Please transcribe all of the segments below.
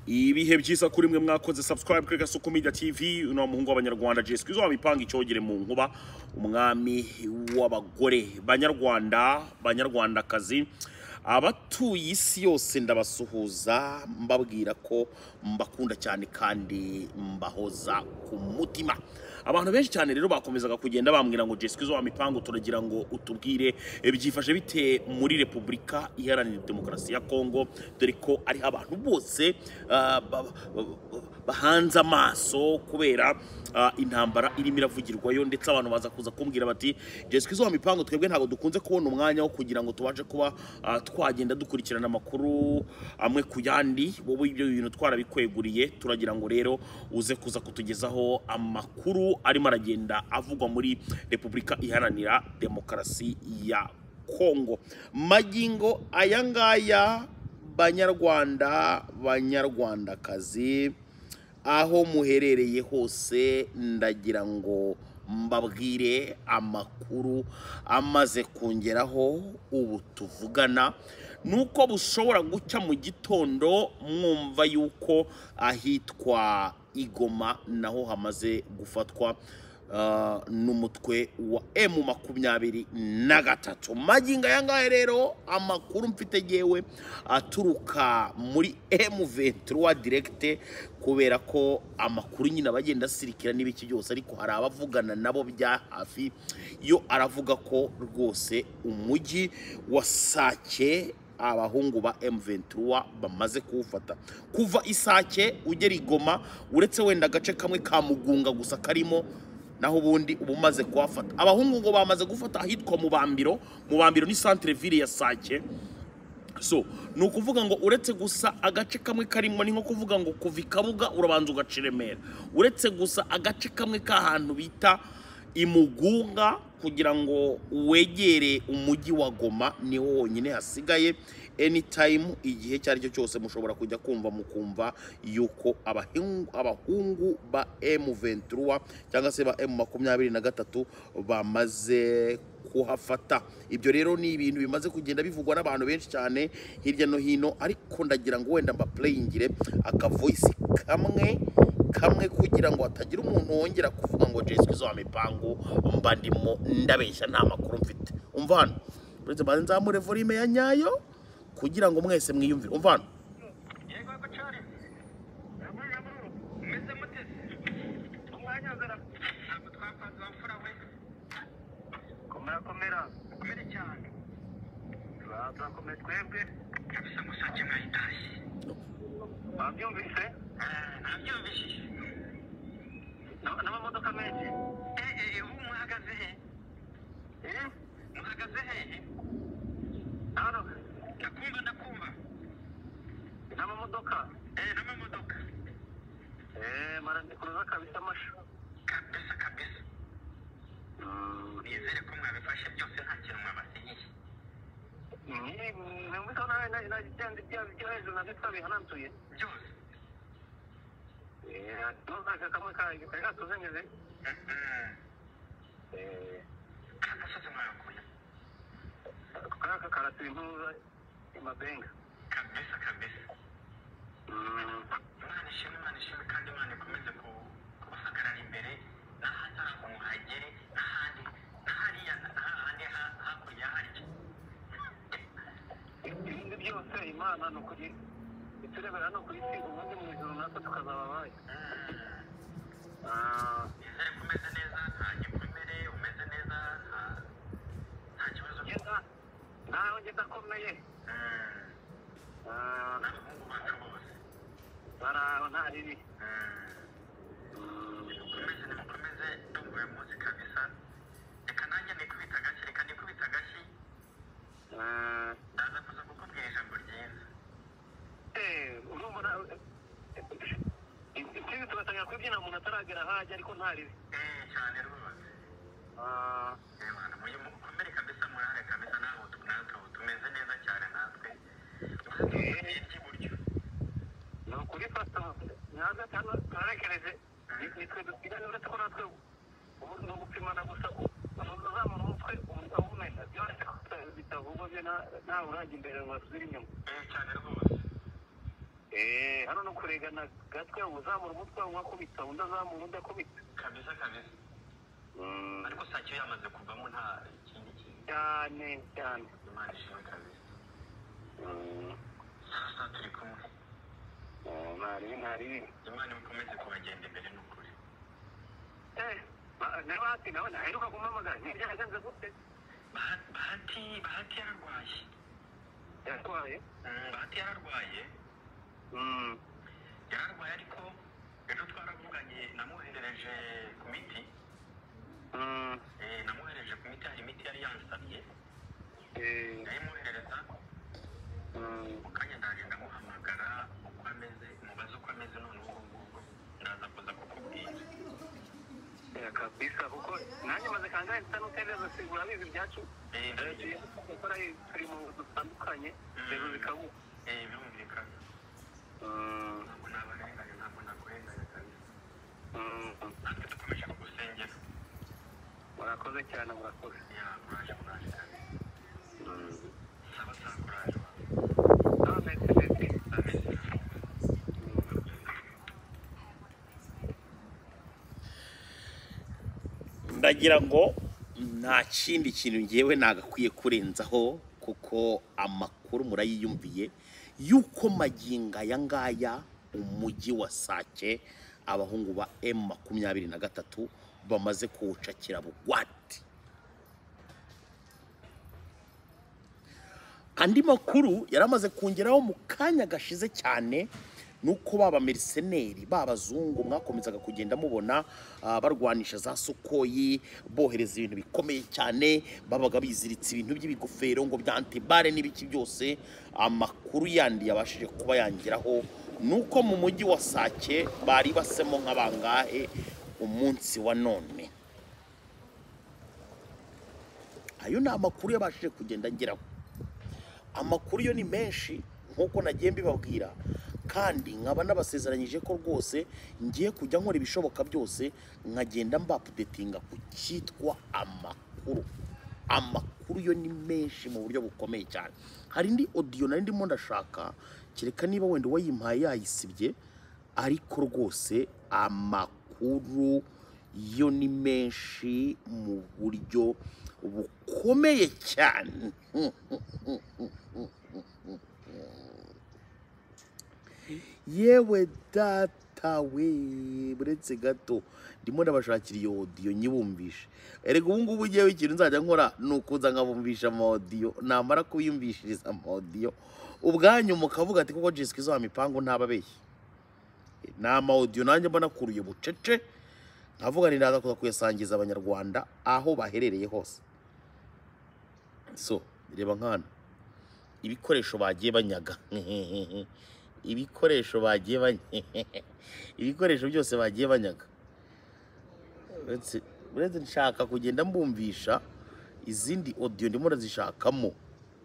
ibihe byiza kuri mwe mwakoze subscribe kuri Gasuku Media TV uno muhungu w'abanyarwanda Jesco izo wamipanga icyogere mu nkuba umwami w'abagore banyarwandakazi abatuye isi yose ndabasuhuza mbabwira ko mbakunda cyane kandi mbahoza ku mutima. Abantu benshi cyane rero bakomezaga kugenda bambwira ngo Jesco izo wamipango turagira ngo utubwire byifashe bite muri Repubulika Iharanira Demokarasi ya Kongo, dore ko ari abantu bose bahanze amaso kubera intambara irimo iravugirwayo, ndetse abantu baza kuza kumbwira bati Jesco izo wamipango twebwe ntago dukunze kubona umwanya wo kugira ngo tubaje kuba twagenda dukurikirana amakuru amwe ku yandi, wowe ibyo bintu twarabikweguriye, turagira ngo rero uze kuza kutugezaho amakuru arimo aragenda avugwa muri Repubulika Iharanira Demokarasi ya Kongo. Magingo ayangaya banyarwandakazi aho muherereye hose ndagira ngo mbabwire amakuru amaze kongeraho ubu tuvugana nuko bushobora gucya mu gitondo mwumva yuko ahitwa Igoma naho hamaze gufatwa n'umutwe wa M23. Magingo yangahe rero amakuru mfite yewe aturuka muri M23 direct, kubera ko amakuru nyine abagenda sirikira n'ibiki byose, ariko hari abavugana nabo bya hafi yo aravuga ko rwose umujyi wa Sake abahungu ba M23 bamaze kuwufata. Kuva Isake ugera Igoma uretse wenda gace kamwe ka Mugunga gusa karimo, naho ubundi ubumaze kuwafata. Abahungu ngo bamaze gufata ahitwa Mubambiro ni centre ville ya Sake. So nukuvuga ngo uretse gusa agace kamwe karimo, ni nko kuvuga ngo kuva Ikabuga urabanza ugaciremera, uretse gusa agace kamwe k'ahantu bita Imugunga kugira ngo wegere umujyi wa Goma niho honyine hasigaye. Anytime igihe cyari cyo cyose mushobora kujya mukumva yuko abahungu ba M23 cyangwa se ba M23 bamaze kuhafata. Ibyo rero ni ibintu bimaze kugenda bivugwa n'abantu benshi cyane hirya no hino, ariko ndagira ngo wenda mba playingire aka voice kamwe kugira ngo hatagira umuntu wongera kuvuga ngo Jesco izo wamipango mba ndimo ndabeshya nta makuru mfite. Umva hano uretse banze nzamure volume ya nyayo kugira ngo mwese mwiyumvire. Umva hano yego ko cyari meze mutese umwanya zara ntabwo twapanze bamfura we komera cyane turakomeye twebwe kabisa musake mwayitaye babyumvise nabyumvishije n'amamodoka menshi ubu muhagaze he hano ndakumva n'amamodoka marandikuruza kabisa amashu kabisa nizere ko mwabifashe byose nta kintu mwabasinyiye. Mwumvise nawe nagitende byo hejuru nabihanantuye byose ntuzaga kamwe kari gatuzengeze kagasoze mwakuye kaka karatuye impuza imabenga kabisa Imana ishimwe kandi Imana ikomeze kubahagarara imbere n'ahatari umuhagere n'ahandi hakurya harya ibindi byose Imana ni ukuri iturebera no ku isi, ubundi mu ijuru natwe tukazababaye. Nizere ko umeze neza, nta gikomere, umeze neza, nta kibazo nawe ndakomeye. N'abahungu bacu bose baraho nta ribi. Nimukomeze ndumva munsi kabisa. Reka nanjye nikubita agashyi ndaza kuza kukubwira ijambo ryiza. Urumva ikindi tugatangira kubyina umuntu ataragera hajya ariko nta ribi cyane rwose. Mukomere kabisa, murare kabisa, nawe tumeze neza cyane natwe. Ni ukuri fata nyaza cyane turarekereje nitwe dusigane uretse ko natwe ubu ni ugupimana gusa uzamura umutwe umumenya byose bitavugwa byo ntawe urajya imbere ngo basubire inyuma cyane rwose. hano no kuregana gatwe uzamura umutwe wakubita undi azamura undi akubita kabisa ariko sacyo yamaze kuvamo nta ikindi kintu cyane imana ishimwe kabisa sasa turi kumwe ntari imana imukomeze kubagenda imbere n'ukuri n'abati nawe naheruka kumamagara ntibyagenze gute bahati yararwaye bahati yararwaye ariko ejo twaravuganye namwoherereje ku miti hari imiti yari yansabye ndayimwoherereza mu kanya ndaje ndamuhamagara uko ameze mubaze uko ameze none ubu ndaza kuza kukubwira kabisa kuko nanjye maze kangahe nsa n'utereza sigura bizi byacu gukora turi mu dutandukanye rero bikabuka birumvikana ntabwo nabarenganya ntabwo nakurenganya kabisa natwe dukomeje kugusengera murakoze cyane murakoze kuraje kabisa saba kuraje ndagira ngo nta kindi kintu ngewe nagakwiye kurenzaho kuko amakuru murayiyumviye yuko magingo aya ngaya umujyi wa Sake abahungu ba M23 bamaze kuwucakira bugwate. Andi makuru yaramaze kongeraho mu kanya gashize cyane nuko baba mercenary babazungu mwakomezaga kugenda mubona barwanisha za Sukoyi bohereza ibintu bikomeye cyane babaga biziritse ibintu by'ibigofero ngo bya antibare n'ibiki byose. Amakuru yandi yabashije kuba yangiraho nuko mu mujyi wa Sake bari basemo nk'abangahe umunsi wa none. Ayo ni amakuru yabashije kugenda ngeraho. Amakuru yo ni menshi nkuko nagiye mbibabwira, kandi nkaba nabasezeranyije ko rwose ngiye kujya nkora ibishoboka byose nkagenda mbapdatinga ku cyitwa amakuru. Amakuru yo ni menshi mu buryo bukomeye cyane. Hari indi audio nari ndimo ndashaka kereka niba wenda wayimpaye yayisibye, ariko rwose amakuru yo ni menshi mu buryo bukomeye cyane. Yewe data we, buretse gato ndimo ndabashakira iyo audio nyibumvishe. Erega ubu ngubu ugiye ikintu nzajya nkora nukuza nkabumvisha ama audio, namara kuyumvishiriza ama audio ubwanyu mukavuga ati koko Jessica izo mipango ntababeshye. Na ama audio nanjye mbona kuruye bucece nkavuga ni ndaza kuza kuyasangiza abanyarwanda aho baherereye hose. So reba nkana ibikoresho bagiye banyaga ibikoresho byose bagiye banyaga. Uretse nshaka kugenda mbumvisha izindi audio ndimo ndazishakamo,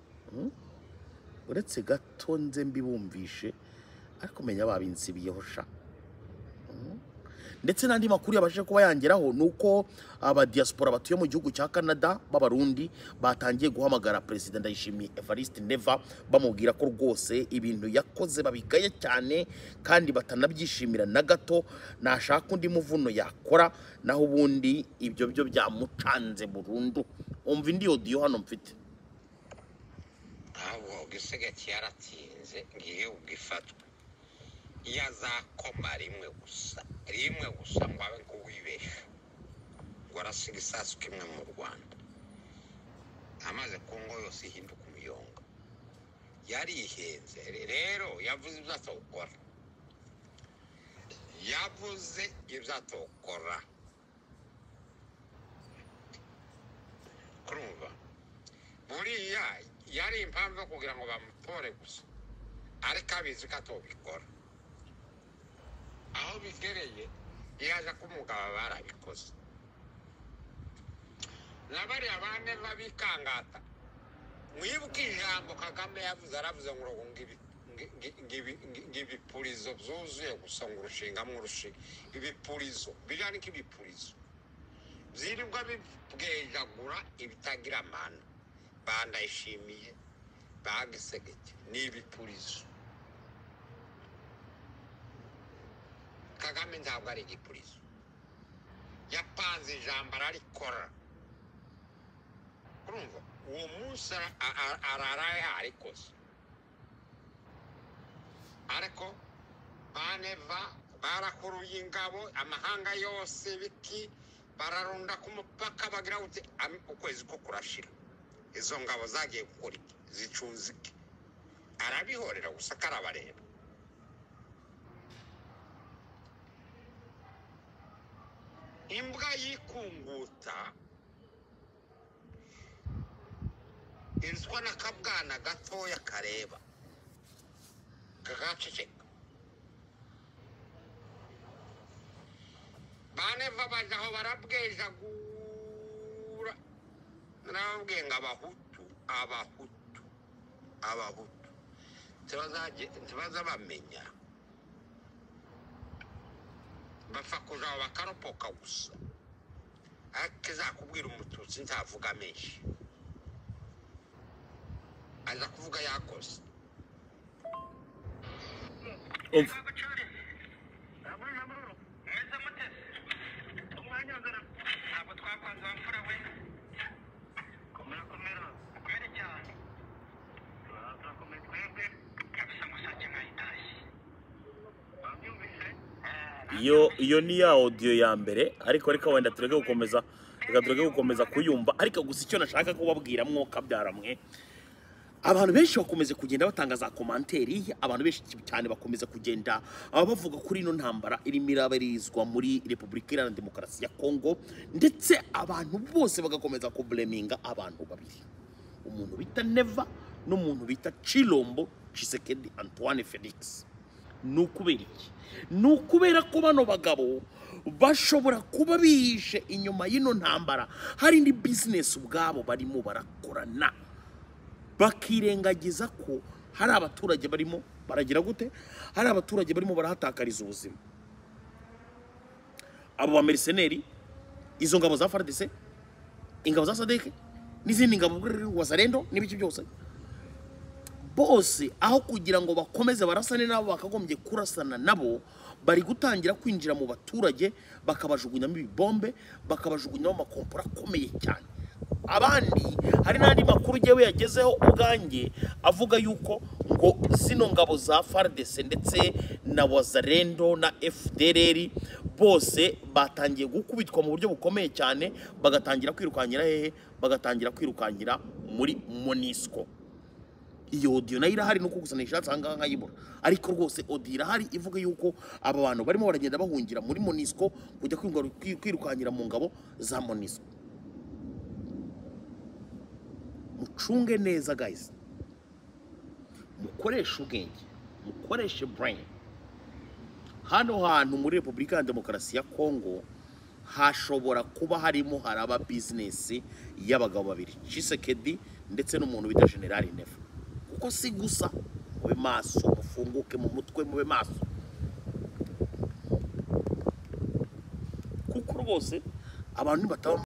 uretse gato nze mbibumvishe, ariko menya babinsibiyeho sha. Ndetse n'andi makuru yabashije kuba yangeraho nuko aba diaspora batuye mu gihugu cya Canada b'abarundi batangiye guhamagara President Ndayishimiye Evariste Neva bamubwira ko rwose ibintu yakoze babigaye cyane kandi batanabyishimira na gato, nashaka undi muvuno yakora naho ubundi ibyo byo byamucanze burundu. Umva indi audio hano mfite. Abo gisege cyaratinze ngiye ugifatwa yazakoma rimwe gusa ngo abe kuwibesha ngo arasiga isasu kimwe mu Rwanda, amaze Kongo yose ihinduka umuyonga. Yarihenze rero, yavuze ibyo atokora kurumva buriya yari impamvu kugira ngo bamutore gusa, ariko abizi ko atobikora. Aho bigereye yaje kumugaba barabikoze. Nabari abane babikangata mwibuka ijambo Kagame yavuze, aravuze ngo ngibipurizo byuzuye gusa ngo urushingamwe urushinga ibipurizo bijyana n'ibipurizo zirirwa bibwejagura ibitagira amana. Bandayishimiye bagisegeke n'ibipurizo Kagame ntabwo ari igipurizo yapanze ijambo ararikora urumva uwo munsi araraye arikoze ariko baneva barakuruye ingabo amahanga yose biki bararunda ku mupaka bagira uti ukwezi ko kurashira izo ngabo zagiye gukora iki zicunze iki arabihorera gusa karabareba imbwa yikunguta inzwa n'akabwana gatoya kareba kagaceceka baneva baje aho barabwejagura narababwiye ngo abahutu ntibaza bamenya bapfa kuja aho bakaropoka gusa ariko izakubwira umututsi ntavuga menshi aza kuvuga yakoze iyo ni ya audio ya mbere ariko reka wenda tureke gukomeza kuyumva ariko gusa icyo nashaka kubabwira mwoka byaramwe abantu benshi bakomeze kugenda batanga za komanteri abantu benshi cyane bakomeza kugenda bavuga kuri ino ntambara irimo irabarizwa muri Repubulika Iharanira Demokarasi ya Kongo ndetse abantu bose bagakomeza kubleminga abantu babiri umuntu bita Neva n'umuntu bita Chilombo Tshisekedi Antoine Felix nukubera iki nukubera ko bano bagabo bashobora kuba bihishe inyuma y'ino ntambara hari indi business ubwabo barimo barakorana bakirengagiza ko hari abaturage barimo baragira gute hari abaturage barimo barahatakariza ubuzima abo ba mercenary izo ngabo za FARDC ingabo za SADC n'izindi ngabo wazarendo n'ibiki byose bose aho kugira ngo bakomeze barasane nabo bakagombye kurasana nabo bari gutangira kwinjira mu baturage bakabajugunyamo ibibombe bakabajugunyamo amakompora akomeye cyane abandi hari n'andi makuru yewe yagezeho ubwanjye avuga yuko ngo zino ngabo za FARDC ndetse na wazarendo na FDLR bose batangiye gukubitwa mu buryo bukomeye cyane bagatangira kwirukanyira hehe bagatangira kwirukanyira muri MONUSCO iyo audio nayo irahari nuko gusa nishatse hanga nkayibura ariko rwose audio irahari ivuga yuko aba bantu barimo baragenda bahungira muri MONUSCO kujya kwirukanyira mu ngabo za MONUSCO mucunge neza guys mukoreshe ubwenge mukoreshe brain hano hantu muri Repubulika ya Demokarasi ya Kongo hashobora kuba harimo haraba business y'abagabo babiri Tshisekedi ndetse n'umuntu bita General Neva kuko si gusa mube maso mufunguke mu mutwe mube maso kuko rwose abantu bataba